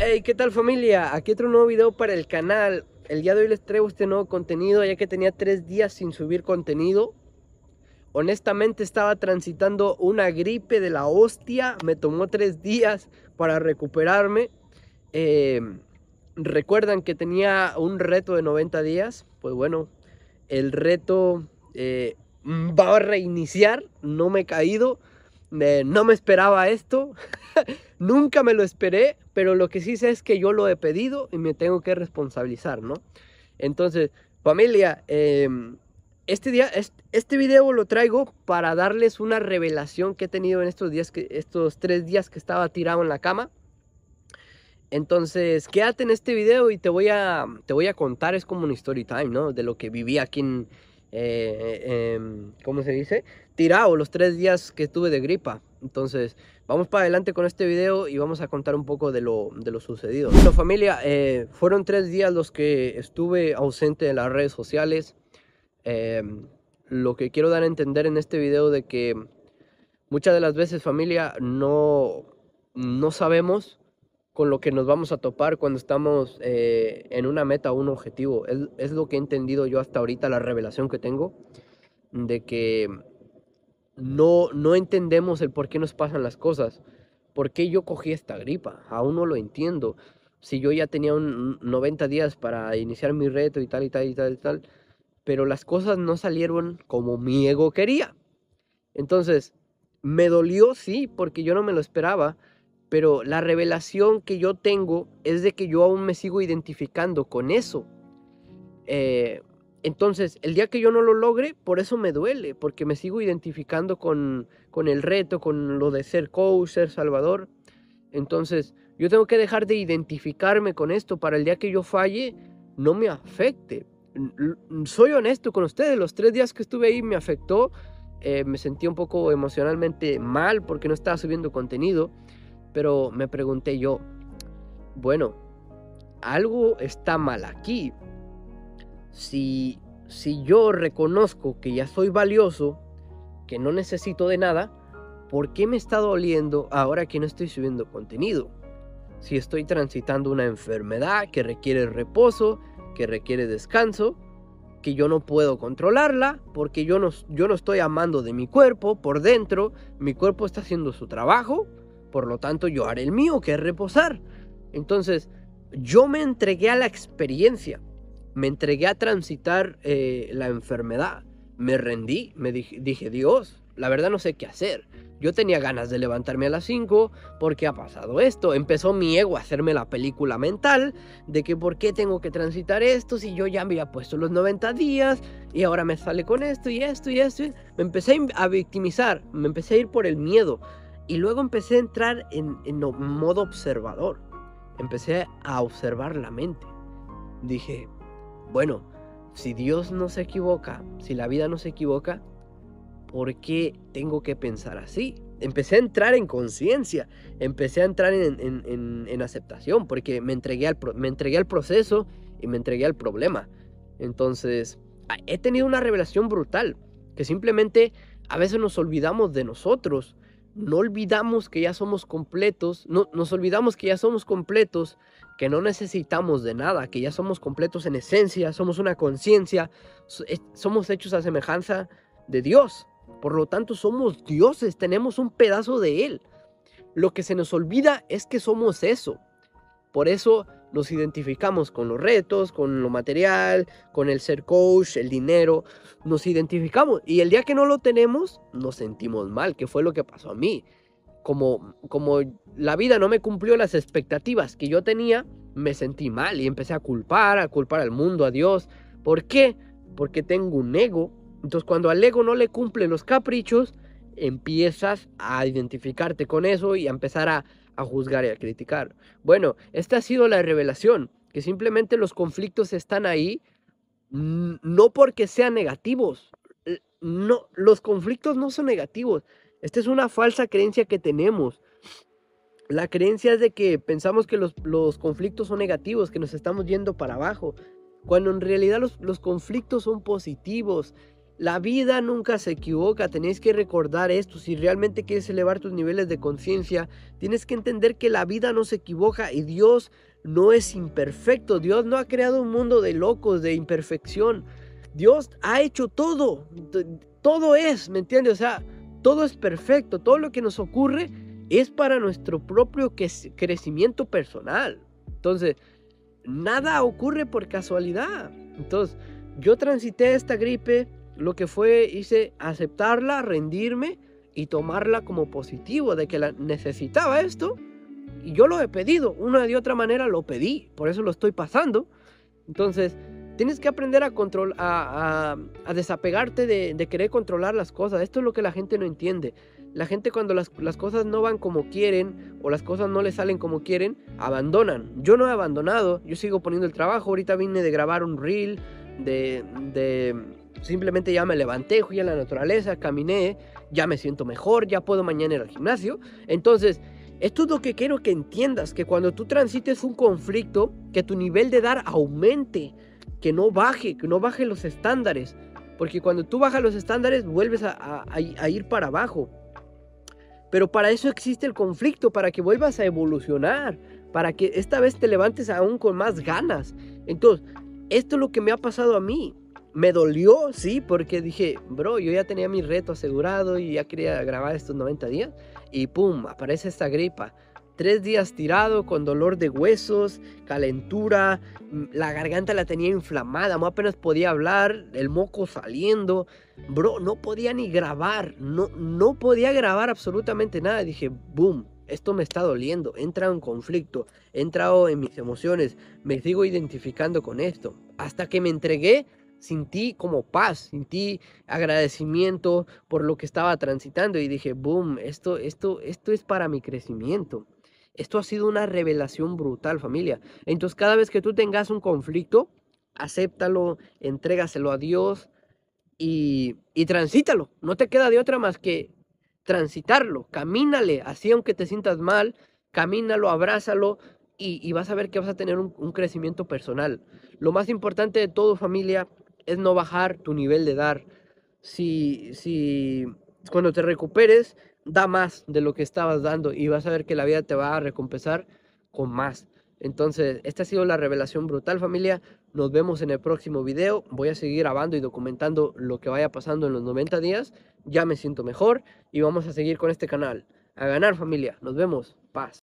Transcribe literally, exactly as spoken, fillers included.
Hey, ¿qué tal familia? Aquí otro nuevo video para el canal. El día de hoy les traigo este nuevo contenido ya que tenía tres días sin subir contenido. Honestamente estaba transitando una gripe de la hostia. Me tomó tres días para recuperarme. Eh, Recuerdan que tenía un reto de noventa días. Pues bueno, el reto eh, va a reiniciar. No me he caído. Eh, no me esperaba esto. Nunca me lo esperé, pero lo que sí sé es que yo lo he pedido y me tengo que responsabilizar, ¿no? Entonces, familia, eh, este día, este, este video lo traigo para darles una revelación que he tenido en estos días, que, estos tres días que estaba tirado en la cama. Entonces, quédate en este video y te voy a, te voy a contar, es como un story time, ¿no? De lo que viví aquí en, eh, eh, ¿cómo se dice? Tirado los tres días que tuve de gripa. Entonces, vamos para adelante con este video y vamos a contar un poco de lo, de lo sucedido. Bueno, familia, eh, fueron tres días los que estuve ausente de las redes sociales. Eh, lo que quiero dar a entender en este video de que muchas de las veces, familia, no, no sabemos con lo que nos vamos a topar cuando estamos eh, en una meta o un objetivo. Es, es lo que he entendido yo hasta ahorita, la revelación que tengo, de que no, no entendemos el por qué nos pasan las cosas. ¿Por qué yo cogí esta gripa? Aún no lo entiendo. Si yo ya tenía un noventa días para iniciar mi reto y tal y tal y tal y tal, pero las cosas no salieron como mi ego quería. Entonces, me dolió, sí, porque yo no me lo esperaba, pero la revelación que yo tengo es de que yo aún me sigo identificando con eso. Eh, entonces, el día que yo no lo logre, por eso me duele, porque me sigo identificando con, con el reto, con lo de ser coach, ser salvador. Entonces, yo tengo que dejar de identificarme con esto para el día que yo falle, no me afecte. Soy honesto con ustedes, los tres días que estuve ahí me afectó. Eh, me sentí un poco emocionalmente mal porque no estaba subiendo contenido. Pero me pregunté yo, bueno, algo está mal aquí. Si, si yo reconozco que ya soy valioso, que no necesito de nada, ¿por qué me está doliendo ahora que no estoy subiendo contenido? Si estoy transitando una enfermedad que requiere reposo, que requiere descanso, que yo no puedo controlarla, porque yo no, yo no estoy amando de mi cuerpo por dentro, mi cuerpo está haciendo su trabajo, por lo tanto yo haré el mío, que es reposar. Entonces, yo me entregué a la experiencia, me entregué a transitar eh, la enfermedad, me rendí, me dije, dije, Dios, la verdad no sé qué hacer. Yo tenía ganas de levantarme a las cinco porque ha pasado esto. Empezó mi ego a hacerme la película mental de que por qué tengo que transitar esto si yo ya me había puesto los noventa días y ahora me sale con esto y esto y esto. Me empecé a victimizar, me empecé a ir por el miedo y luego empecé a entrar en, en modo observador. Empecé a observar la mente. Dije, bueno, si Dios no se equivoca, si la vida no se equivoca, ¿por qué tengo que pensar así? Empecé a entrar en conciencia, empecé a entrar en, en, en, en aceptación, porque me entregué, al, me entregué al proceso y me entregué al problema. Entonces, he tenido una revelación brutal, que simplemente a veces nos olvidamos de nosotros, no olvidamos que ya somos completos, no, nos olvidamos que ya somos completos, que no necesitamos de nada, que ya somos completos en esencia, somos una conciencia, somos hechos a semejanza de Dios. Por lo tanto, somos dioses, tenemos un pedazo de Él. Lo que se nos olvida es que somos eso. Por eso nos identificamos con los retos, con lo material, con el ser coach, el dinero. Nos identificamos y el día que no lo tenemos, nos sentimos mal, que fue lo que pasó a mí. Como, como la vida no me cumplió las expectativas que yo tenía, me sentí mal y empecé a culpar, a culpar al mundo, a Dios. ¿Por qué? Porque tengo un ego. Entonces, cuando al ego no le cumplen los caprichos, empiezas a identificarte con eso y a empezar a, a juzgar y a criticar. Bueno, esta ha sido la revelación, que simplemente los conflictos están ahí, no porque sean negativos. No, los conflictos no son negativos. Esta es una falsa creencia que tenemos. La creencia es de que pensamos que los, los conflictos son negativos, que nos estamos yendo para abajo, cuando en realidad los, los conflictos son positivos. La vida nunca se equivoca, tenéis que recordar esto. Si realmente quieres elevar tus niveles de conciencia, tienes que entender que la vida no se equivoca y Dios no es imperfecto. Dios no ha creado un mundo de locos, de imperfección. Dios ha hecho todo, todo es, ¿me entiendes? O sea, todo es perfecto, todo lo que nos ocurre es para nuestro propio crecimiento personal. Entonces, nada ocurre por casualidad. Entonces, yo transité esta gripe. Lo que fue, hice aceptarla, rendirme y tomarla como positivo, de que la necesitaba esto. Y yo lo he pedido, una de otra manera lo pedí, por eso lo estoy pasando. Entonces, tienes que aprender a, control, a, a, a desapegarte de, de querer controlar las cosas. Esto es lo que la gente no entiende. La gente cuando las, las cosas no van como quieren o las cosas no les salen como quieren, abandonan. Yo no he abandonado, yo sigo poniendo el trabajo. Ahorita vine de grabar un reel de... de simplemente ya me levanté, fui a la naturaleza, caminé, ya me siento mejor, ya puedo mañana ir al gimnasio. Entonces, esto es lo que quiero que entiendas, que cuando tú transites un conflicto, que tu nivel de dar aumente, que no baje, que no baje los estándares. Porque cuando tú bajas los estándares, vuelves a, a, a ir para abajo. Pero para eso existe el conflicto, para que vuelvas a evolucionar, para que esta vez te levantes aún con más ganas. Entonces, esto es lo que me ha pasado a mí. Me dolió, sí, porque dije, bro, yo ya tenía mi reto asegurado y ya quería grabar estos noventa días. Y pum, aparece esta gripa. Tres días tirado, con dolor de huesos, calentura, la garganta la tenía inflamada, no apenas podía hablar, el moco saliendo. Bro, no podía ni grabar, no, no podía grabar absolutamente nada. Dije, boom, esto me está doliendo, he entrado en conflicto, he entrado en mis emociones, me sigo identificando con esto. Hasta que me entregué, sentí como paz, sentí agradecimiento por lo que estaba transitando y dije, boom, esto, esto, esto es para mi crecimiento. Esto ha sido una revelación brutal, familia. Entonces, cada vez que tú tengas un conflicto, acéptalo, entrégaselo a Dios y, y transítalo. No te queda de otra más que transitarlo. Camínale, así aunque te sientas mal, camínalo, abrázalo y, y vas a ver que vas a tener un, un crecimiento personal. Lo más importante de todo, familia, es no bajar tu nivel de dar. Si, si cuando te recuperes, da más de lo que estabas dando y vas a ver que la vida te va a recompensar con más. Entonces, esta ha sido la revelación brutal, familia. Nos vemos en el próximo video. Voy a seguir grabando y documentando lo que vaya pasando en los noventa días. Ya me siento mejor y vamos a seguir con este canal. A ganar, familia. Nos vemos. Paz.